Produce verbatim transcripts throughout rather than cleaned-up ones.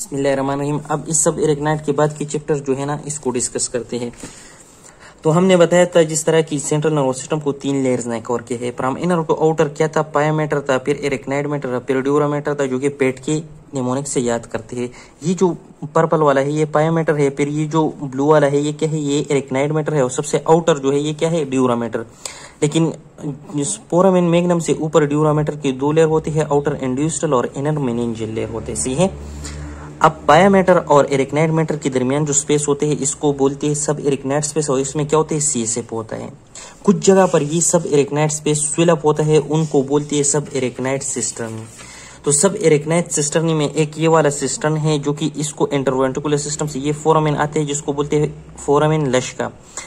बिस्मिल्लाहिर्रहमानिर्रहीम। अब इस सब एरेक्नाइड के बाद के चैप्टर जो है ना इसको डिस्कस करते हैं। तो हमने बताया था जिस तरह की सेंट्रल नर्वस सिस्टम को तीन लेयर्स ने कवर किए हैं। प्राइम इनर को आउटर क्या था, पाया मैटर था, फिर एरेक्नाइड मैटर था, फिर ड्यूरा मैटर था, जो कि पेट के निमोनिक से याद करते हैं। ये जो पर्पल वाला है ये पाया मैटर है, फिर ये जो ब्लू वाला है ये क्या है, ये एरेक्नाइड मैटर है, और सबसे आउटर जो है ये क्या है, ड्यूरा मैटर। लेकिन फोरामेन मैग्नम से ऊपर ड्यूरा मैटर की दो लेयर होती है, आउटर इंड्यूस्टल और इनर मेनिंजियल लेयर होते हैं। सही है। अब पाया मैटर और एरिकनाइड मैटर के दरमियान जो स्पेस होते हैं इसको बोलते हैं सब एरिकनाइड स्पेस, और इसमें क्या होता है, सीएसएफ होता है। कुछ जगह पर ये सब एरिकनाइड स्पेस स्विल अप होता है, उनको बोलते हैं सब एरिकनाइड सिस्टर्न। तो सब एरिकनाइड सिस्टर्न में एक ये वाला सिस्टर्न है जो कि इसको इंटरवेंट्रिकुलर सिस्टम से ये फोरामेन आते हैं, जिसको बोलते हैं फोरामेन लश्का।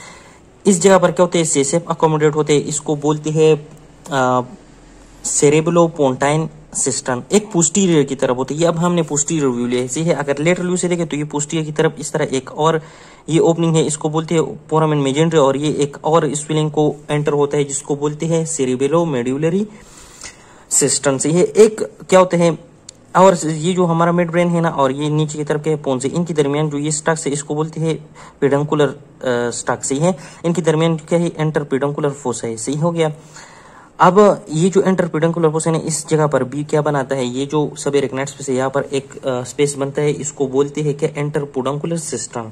इस जगह पर क्या होते हैं, सीएसएफ अकोमोडेट होते हैं, इसको बोलते हैं सेरेब्लो पोंटाइन सिस्टम। एक पोस्टीरियर की तरफ होती है, ये अब हमने पोस्टीरियर व्यू लिया है। अगर लेटरल व्यू से देखें तो ये पोस्टीरियर की तरफ इस तरह एक और ये ओपनिंग है, इसको बोलते हैं फोरामेन मेजेंडरी, और ये एक और स्विलिंग को एंटर होता है जिसको बोलते हैं सेरेब्लो मेड्यूलरी सिस्टम। से ये एक क्या होते हैं, और ये जो हमारा मिड ब्रेन है ना, और ये नीचे की तरफ के पोन्स है, इनके दरमियान जो ये स्टक्स है इसको बोलते हैं पेडंकुलर स्टक्स। सही है। इनके दरमियान क्या है, एंटर पेडंकुलर फोसा है। सही हो गया। अब ये जो एंटर पेडंकुलर फोसा है इस जगह पर भी क्या बनाता है, ये जो सब एरिकनाइड स्पेस है यहाँ पर एक स्पेस बनता है, इसको बोलते हैं क्या, एंटर पेडंकुलर सिस्टम।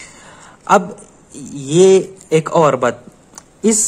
अब ये एक और बात, इस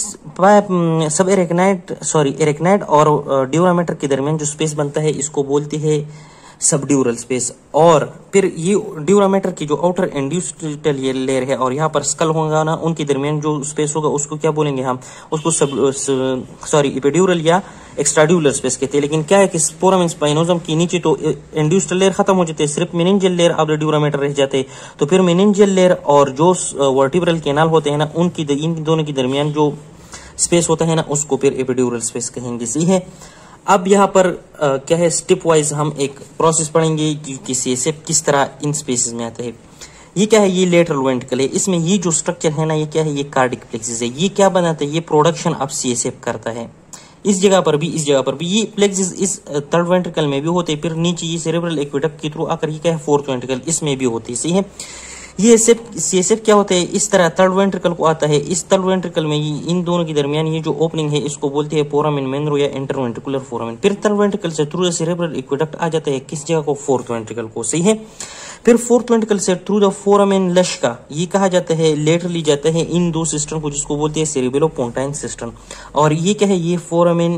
सब एरिकनाइड सॉरी एरिकनाइड और ड्यूरा मैटर के दरमियान जो स्पेस बनता है इसको बोलते हैं सबड्यूरल स्पेस। और फिर ये ड्यूरा मैटर की जो आउटर इंड्यूस्टल ये लेयर है और यहाँ पर स्कल होगा ना, उनके दरमियान जो स्पेस होगा उसको क्या बोलेंगे हम, उसको सब सॉरी एपिड्यूरल या एक्स्ट्राड्यूलर स्पेस कहते हैं। लेकिन क्या है कि फोरामेन स्पाइनोजम के नीचे तो इंड्यूस्टल लेयर खत्म हो जाते हैं, सिर्फ मेनिंजियल लेयर अब ड्यूरा मैटर रह जाते हैं। तो फिर मेनिंजियल लेयर और जो वर्टिब्रल कैनाल होते हैं ना, उनकी इन दोनों के दरमियान जो स्पेस होता है ना उसको फिर एपिड्यूरल स्पेस कहेंगे। सही है। अब यहाँ पर आ, क्या है, स्टेप वाइज हम एक प्रोसेस पढ़ेंगे कि सीएसएफ किस तरह इन स्पेसेस में आता है। ये क्या है, ये लेटरल वेंट्रिकल है, इसमें ये जो स्ट्रक्चर है ना ये क्या है, ये कार्डिक प्लेक्सिस है। ये क्या बनाता है, ये प्रोडक्शन अब सीएसएफ करता है। इस जगह पर भी इस जगह पर भी ये प्लेक्सिस इस थर्ड वेंट्रिकल में भी होते हैं, फिर नीचे ये सेरेब्रल एक्वेडक्ट के थ्रू आकर ये क्या है, फोर्थ वेंट्रिकल इसमें भी होती है। सही है। ये सीएसएफ क्या होता है, इस तरह थर्ड वेंट्रिकल को आता है, इस थर्ड वेंट्रिकल में इन दोनों के दरमियान ये जो ओपनिंग है इसको बोलते हैं फोरामेन मेनरो या इंटरवेंट्रिकुलर फोरामेन। फिर थर्ड वेंट्रिकल से थ्रू द सेरेब्रल एक्वेडक्ट आ जाता है किस जगह को, फोर्थ वेंट्रिकल को। सही है। फिर फोर्थ वेंट्रिकल से थ्रू द फोरामेन लश्का ये कहा जाता है, लेटरली जाता है इन दो सिस्टम को, जिसको बोलते हैं सेरेब्रो पोंटाइन सिस्टम। और ये क्या है, ये फोरामेन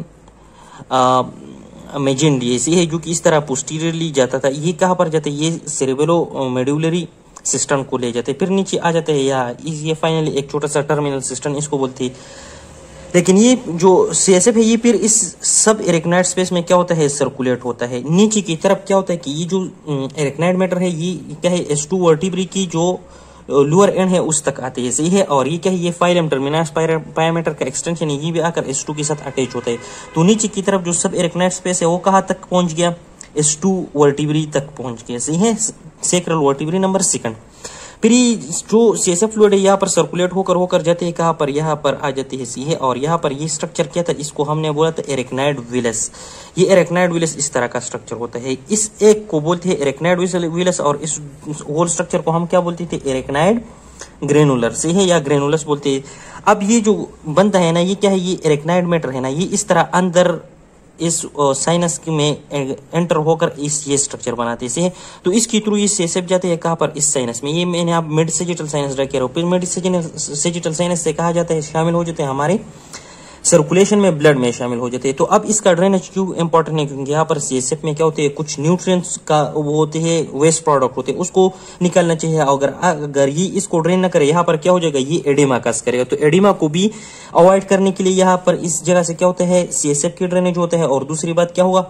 मेजेंडी है, जो कि इस तरह पोस्टीरियरली जाता था। ये कहाँ पर जाता है, ये सेरेब्रो मेड्यूलरी सिस्टम को ले जाते हैं, फिर नीचे आ जाते हैं या ये फाइनली एक छोटा सा टर्मिनल सिस्टम इसको बोलते हैं। लेकिन ये जो सीएसएफ है ये फिर इस सब एरिकनाइड स्पेस में क्या होता है, सर्कुलेट होता है। नीचे की तरफ क्या होता है कि ये जो एरिकनाइड मैटर है ये क्या है, एस टू वर्टिब्री की जो लोअर एंड है उस तक आती है। सही है। और ये क्या है, ये फाइलम टर्मिनस पाया मैटर का एक्सटेंशन है, ये भी आकर एस टू के साथ अटैच होता है। तो नीचे की तरफ जो सब एरिकनाइड स्पेस है वो कहाँ तक पहुंच गया, एस टू वर्टिब्री तक पहुंच गया। सही है। Sacral vertebrae number second. फिर जो सीएसएफ फ्लूइड है यहाँ पर सर्कुलेट होकर होकर जाते हैं कहाँ पर, यहाँ पर आ जाती है। सही है। और यहाँ पर ये स्ट्रक्चर क्या था, इसको हमने बोला था एरिकनाइड विलस। ये एरिकनाइड विलस इस तरह का स्ट्रक्चर होता है। इस एक को बोलते हैं एरिकनाइड विलस, और इस होल स्ट्रक्चर को हम क्या बोलते थे, एरिकनाइड ग्रेनुलर। सही है, या ग्रेनुलस बोलते हैं। अब ये जो बनता है ना ये क्या है, ये एरिकनाइड मैटर है ना, ये इस तरह अंदर इस साइनस में एंटर होकर इस ये स्ट्रक्चर बनाते हैं। तो इसके थ्रू ये सीएसएफ जाते हैं कहाँ पर, इस साइनस में। ये मैंने आप मिड सेजिटल साइनस ड्रा किया, फिर मिड सेजिटल साइनस से कहा जाता है शामिल हो जाते हैं हमारे सर्कुलेशन में, ब्लड में शामिल हो जाते हैं। तो अब इसका ड्रेनेज क्यों इंपॉर्टेंट है, क्योंकि यहाँ पर सीएसएफ में क्या होते हैं, कुछ न्यूट्रिएंट्स का वो होते हैं, वेस्ट प्रोडक्ट होते हैं, उसको निकालना चाहिए। अगर अगर ये इसको ड्रेन ना करे यहाँ पर क्या हो जाएगा, ये एडिमा कस करेगा। तो एडिमा को भी अवॉइड करने के लिए यहाँ पर इस जगह से क्या होता है, सीएसएफ की ड्रेनेज होता है। और दूसरी बात क्या होगा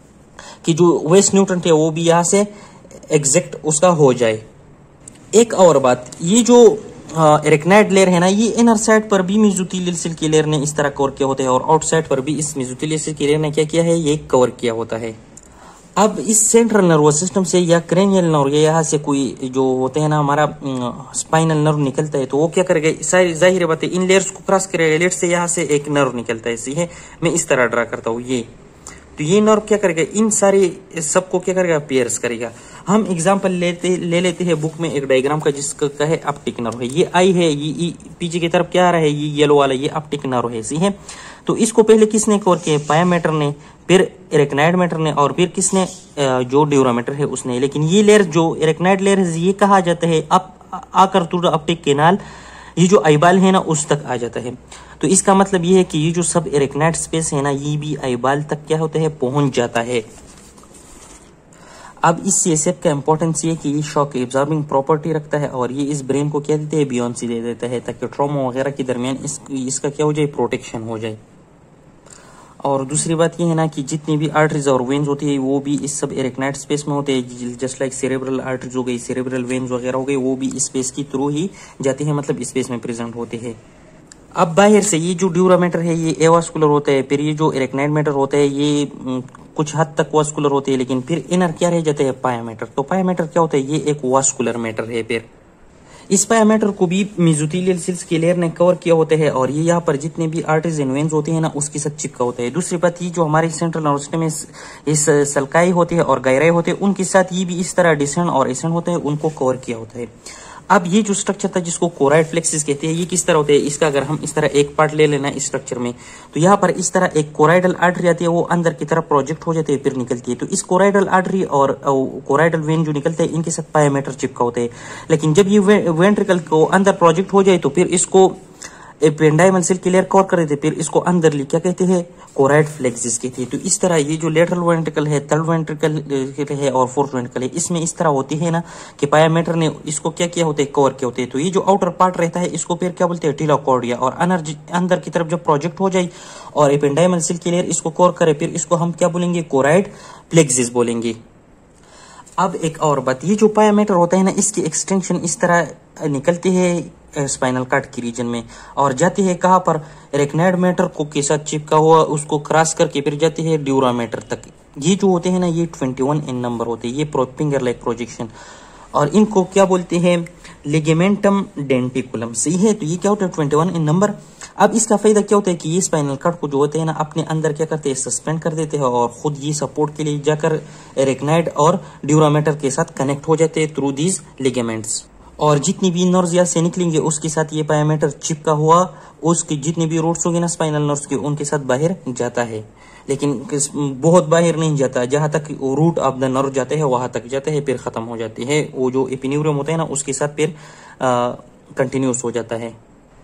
कि जो वेस्ट न्यूट्रिएंट है वो भी यहाँ से एग्जैक्ट उसका हो जाए। एक और बात, ये जो एरिकनाइड लेयर है ना, ये इनर साइड पर भी मेसोथेलियल सेल की लेयर ने इस तरह कवर किया होता है, और आउटसाइड पर भी इस मेसोथेलियल सेल की लेयर ने क्या किया है, ये कवर किया होता है। अब इस सेंट्रल नर्वस सिस्टम से या क्रेनियल नर्व या यहाँ से कोई जो होते हैं ना हमारा स्पाइनल नर्व निकलता है, तो वो क्या करेगा, सारी जाहिर बात है इन लेयर्स को क्रॉस करेगा। लेयर से यहाँ से एक नर्व निकलता है। सही है। मैं इस तरह ड्रा करता हूँ ये, तो ये नर्व क्या करेगा, इन सारे सबको क्या करेगा, पियर्स करेगा। हम एग्जांपल लेते ले लेते हैं बुक में एक डायग्राम का जिसका है ऑप्टिक नर्व है, ये आई है, ये, ये पीछे की तरफ क्या आ रहा है, ये येलो वाला ये ऑप्टिक नर्व है, सही है। तो इसको पहले किसने कवर किया, पायोमीटर ने, फिर एरेक्नाइड मैटर ने, और फिर किसने, जो ड्यूरामीटर है उसने। लेकिन ये लेयर जो एरेक्नाइड लेयर है ये कहा जाता है अब आकर थ्रू ऑप्टिक केनाल ये जो आईबाल है ना उस तक आ जाता है। तो इसका मतलब ये है कि ये जो सब एरेक्नाइड स्पेस है ना ये भी आईबाल तक क्या होता है, पहुंच जाता है। अब इस सीएसएफ का इंपॉर्टेंस ये कि ये शॉक एब्जॉर्बिंग प्रॉपर्टी रखता है और ये इस ब्रेन को क्या देते हैं, बियॉन्सी दे देता है, ताकि ट्रॉमा वगैरह के दरमियान इस, इसका क्या हो जाए, प्रोटेक्शन हो जाए। और दूसरी बात ये है ना कि जितनी भी आर्टरीज और वेन्स होती है वो भी इस सब एरेक्नाइड स्पेस में होते हैं, जस्ट लाइक सेरेब्रल आर्टरीज हो गई, सेरेब्रल वेन्स वगैरह हो गई, वो भी स्पेस की थ्रू ही जाती है, मतलब स्पेस में प्रेजेंट होते हैं। अब बाहर से ये जो ड्यूरामीटर है ये एवास्कुलर होता है, फिर ये जो एरेक्नाइड मैटर होता है ये कुछ हद तक वास्कुलर होते हैं, लेकिन फिर इनर क्या रह जाता है, पायोमीटर। तो पायोमीटर क्या होता है, ये एक वास्कुलर मैटर है। फिर इस पायोमीटर को भी मेसोथेलियल सेल्स के लेयर ने कवर किया होता है और ये यहाँ पर जितने भी आर्टरीज एंड वेन्स होते हैं ना उसके साथ चिपका होता है। दूसरी बात ये जो हमारे सेंट्रल नर्वस सिस्टम में इस सल्काई होती है और गायराई होते हैं उनके साथ ये भी इस तरह डिसेंड और एसेंड होते हैं, उनको कवर किया होता है। अब ये जो स्ट्रक्चर था जिसको कोराइड प्लेक्सिस कहते हैं, ये किस तरह होते हैं, इसका अगर हम इस तरह एक पार्ट ले लेना इस स्ट्रक्चर में, तो यहाँ पर इस तरह एक कोराइडल आर्टरी आती है, वो अंदर की तरफ प्रोजेक्ट हो जाती है फिर निकलती है। तो इस कोराइडल आर्टरी और कोराइडल वेन जो निकलते हैं इनके साथ पायोमीटर चिपका होते हैं। लेकिन जब ये वेंट्रिकल को अंदर प्रोजेक्ट हो जाए तो फिर इसको एपेंडाइमल सेल की लेयर कवर कर देते, फिर इसको अंदर ली क्या कहते हैं, कोराइड फ्लेक्सिस कहते हैं। तो इस तरह ये जो लेटरल वेंट्रिकल है, थर्ड वेंट्रिकल है और फोर्थ वेंट्रिकल है, इसमें इस तरह होती है ना कि पायोमीटर ने इसको क्या किया होता है, कवर किया होते हैं। तो ये जो आउटर पार्ट रहता है इसको फिर क्या बोलते हैं, टीलोकॉर्डिया, और अनर अंदर की तरफ जब प्रोजेक्ट हो जाए और एपेंडाइमल सेल की लेयर इसको कवर करे फिर इसको हम क्या बोलेंगे, कोराइड फ्लेक्सिस बोलेंगे। अब एक और बात, ये जो पायोमीटर होता है ना इसकी एक्सटेंशन इस तरह निकलती है स्पाइनल कार्ड की रीजन में और जाती है कहाँ पर, एरेक्नाइड मैटर को के साथ चिपका हुआ उसको क्रॉस करके फिर जाती है ड्यूरामीटर तक। ये जो होते हैं ना ये इक्कीस इन नंबर होते हैं, ये फिंगर लाइक प्रोजेक्शन, और इनको क्या बोलते हैं, लिगामेंटम डेंटिकुलम, सही है। तो ये क्या होता है, इक्कीस इन नंबर। अब इसका फायदा क्या होता है कि ये स्पाइनल कार्ड को जो होते हैं ना अपने अंदर क्या करते हैं, सस्पेंड कर देते हैं और खुद ये सपोर्ट के लिए जाकर एरेक्नाइड और ड्यूरामीटर के साथ कनेक्ट हो जाते हैं थ्रू दीज लिगामेंट्स। और जितनी भी नर्व्स यहाँ से निकलेंगे उसके साथ ये पायोमीटर चिपका हुआ उसकी जितनी भी रूट्स होगी ना स्पाइनल नर्व्स के उनके साथ बाहर जाता है, लेकिन बहुत बाहर नहीं जाता, जहां तक रूट ऑफ द नर्व जाते हैं वहां तक जाते हैं, फिर खत्म हो जाती है। वो जो एपिन्यूरियम होता है ना उसके साथ फिर कंटिन्यूस हो जाता है।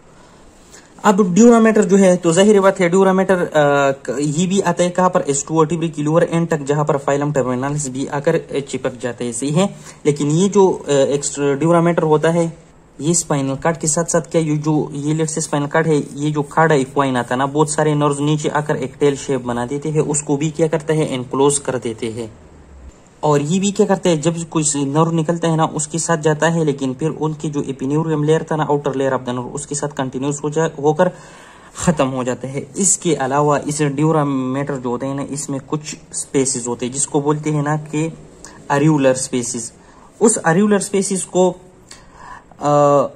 अब ड्यूरामीटर जो है तो जाहिर बात है ड्यूरामीटर ये भी आता है कहाँ पर, एस टू वर्टिब्री की लोअर एंड तक, जहां पर फाइलम टर्मिनालिस भी आकर चिपक जाते हैं, सही है। लेकिन ये जो एक्स्ट्रा ड्यूरामीटर होता है ये स्पाइनल कार्ड के साथ साथ क्या, ये जो ये लेट से स्पाइनल कार्ड है, ये जो कार्ड इक्वाइन आता है ना, बहुत सारे नर्व्स नीचे आकर एक टेल शेप बना देते हैं, उसको भी क्या करता है, एनक्लोज कर देते हैं। और ये भी क्या करते हैं, जब कोई नर्व निकलता है ना उसके साथ जाता है, लेकिन फिर उनकी जो एपिन्यूरियम लेयर था ना, outer layer of the nerve, उसके साथ कंटिन्यूस हो जा होकर खत्म हो जाता है। इसके अलावा इस ड्यूरामीटर जो होते हैं ना इसमें कुछ स्पेसिस होते हैं जिसको बोलते हैं ना कि अरियुलर स्पेसिस। उस अरियुलर स्पेसिस को आ,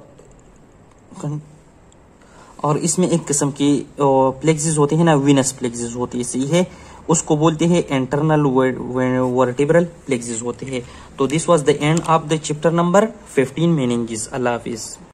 और इसमें एक किस्म की प्लेक्सिस होते हैं ना, वीनस प्लेक्सिस होती है, सही है, उसको बोलते हैं इंटरनल वर्टिब्रल प्लेक्सिस होते हैं। तो this was the end of the chapter number fifteen, meninges. अल्लाह हाफिज।